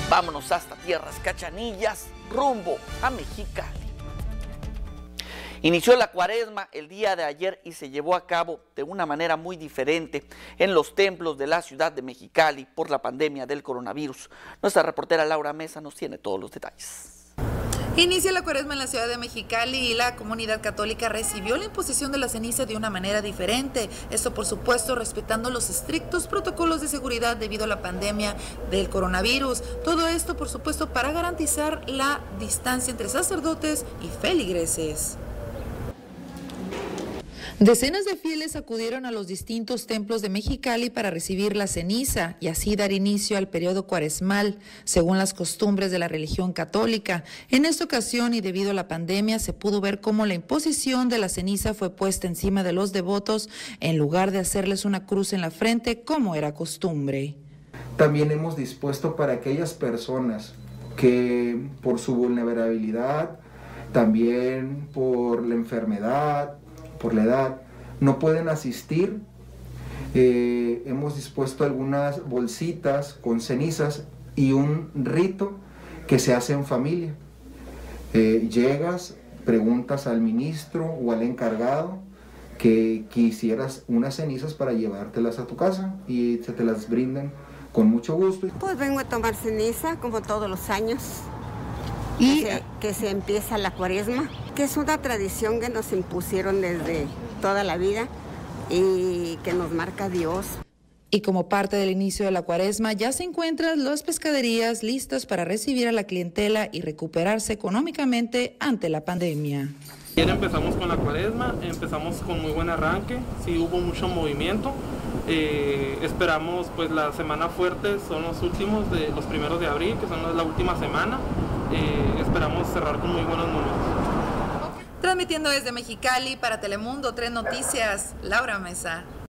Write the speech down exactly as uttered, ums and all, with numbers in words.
Vámonos hasta tierras cachanillas, rumbo a Mexicali. Inició la cuaresma el día de ayer y se llevó a cabo de una manera muy diferente en los templos de la ciudad de Mexicali por la pandemia del coronavirus. Nuestra reportera Laura Mesa nos tiene todos los detalles. Inicia la cuaresma en la ciudad de Mexicali y la comunidad católica recibió la imposición de la ceniza de una manera diferente. Esto, por supuesto, respetando los estrictos protocolos de seguridad debido a la pandemia del coronavirus. Todo esto, por supuesto, para garantizar la distancia entre sacerdotes y feligreses. Decenas de fieles acudieron a los distintos templos de Mexicali para recibir la ceniza y así dar inicio al periodo cuaresmal, según las costumbres de la religión católica. En esta ocasión y debido a la pandemia se pudo ver cómo la imposición de la ceniza fue puesta encima de los devotos en lugar de hacerles una cruz en la frente como era costumbre. También hemos dispuesto para aquellas personas que por su vulnerabilidad, también por la enfermedad, por la edad, no pueden asistir. Eh, hemos dispuesto algunas bolsitas con cenizas y un rito que se hace en familia. Eh, llegas, preguntas al ministro o al encargado que quisieras unas cenizas para llevártelas a tu casa y se te las brindan con mucho gusto. Pues vengo a tomar ceniza como todos los años. Y que se, que se empieza la cuaresma, que es una tradición que nos impusieron desde toda la vida y que nos marca Dios. Y como parte del inicio de la cuaresma, ya se encuentran las pescaderías listas para recibir a la clientela y recuperarse económicamente ante la pandemia. Ayer empezamos con la cuaresma, empezamos con muy buen arranque, sí hubo mucho movimiento. Eh, esperamos pues la semana fuerte, son los últimos, de los primeros de abril, que son la última semana. Eh, esperamos cerrar con muy buenos números. Transmitiendo desde Mexicali para Telemundo, Tres Noticias, Laura Mesa.